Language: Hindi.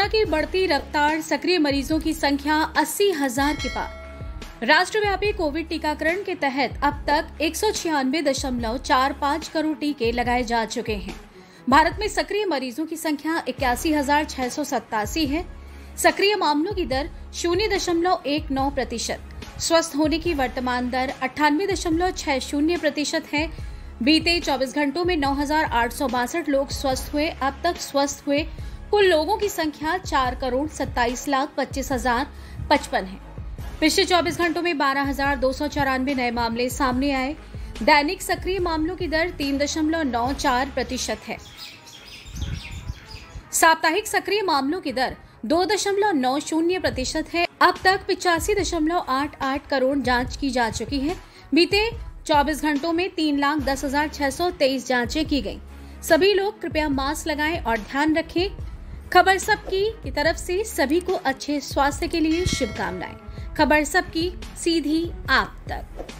कोरोना की बढ़ती रफ्तार, सक्रिय मरीजों की संख्या 80,000 के पार। राष्ट्रव्यापी कोविड टीकाकरण के तहत अब तक 196.45 करोड़ टीके लगाए जा चुके हैं। भारत में सक्रिय मरीजों की संख्या 81,687 है। सक्रिय मामलों की दर 0.19%। स्वस्थ होने की वर्तमान दर 98.60% है। बीते 24 घंटों में 9,862 लोग स्वस्थ हुए। अब तक स्वस्थ हुए कुल लोगों की संख्या 4,27,25,055 है। पिछले 24 घंटों में 12,294 नए मामले सामने आए। दैनिक सक्रिय मामलों की दर 3.94% है। साप्ताहिक सक्रिय मामलों की दर 2.90% है। अब तक 85.88 करोड़ जांच की जा चुकी है। बीते 24 घंटों में 3,10,623 जांचें की गईं। सभी लोग कृपया मास्क लगाएं और ध्यान रखें। खबर सबकी की तरफ से सभी को अच्छे स्वास्थ्य के लिए शुभकामनाएं। खबर सबकी, सीधी आप तक।